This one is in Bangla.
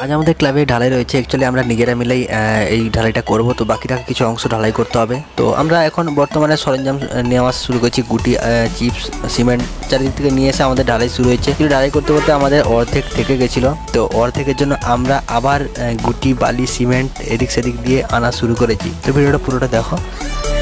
আজ আমাদের ক্লাবে ঢালাই রয়েছে। অ্যাকচুয়ালি আমরা নিজেরা মিলেই এই ঢালাইটা করব। তো বাকিটা কিছু অংশ ঢালাই করতে হবে। তো আমরা এখন বর্তমানে সরঞ্জাম নেওয়া শুরু করছি। গুটি, চিপস, সিমেন্ট চারিদিক থেকে নিয়ে এসে আমাদের ঢালাই শুরু হয়েছে। কিন্তু ঢালাই করতে করতে আমাদের অর্ধেক থেকে গেছিলো। তো অর্ধেকের জন্য আমরা আবার গুটি, বালি, সিমেন্ট এদিক সেদিক দিয়ে আনা শুরু করেছি। তো ভিডিওটা পুরোটা দেখো।